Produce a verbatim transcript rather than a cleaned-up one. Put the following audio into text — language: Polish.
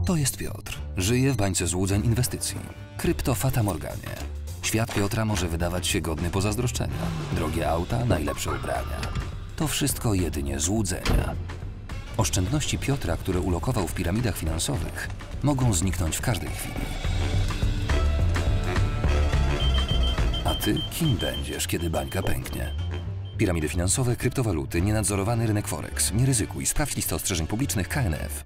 To jest Piotr. Żyje w bańce złudzeń inwestycji. Krypto Fata Morganie. Świat Piotra może wydawać się godny pozazdroszczenia. Drogie auta, najlepsze ubrania. To wszystko jedynie złudzenia. Oszczędności Piotra, które ulokował w piramidach finansowych, mogą zniknąć w każdej chwili. A ty kim będziesz, kiedy bańka pęknie? Piramidy finansowe, kryptowaluty, nienadzorowany rynek Forex. Nie ryzykuj. Sprawdź listę ostrzeżeń publicznych K N F.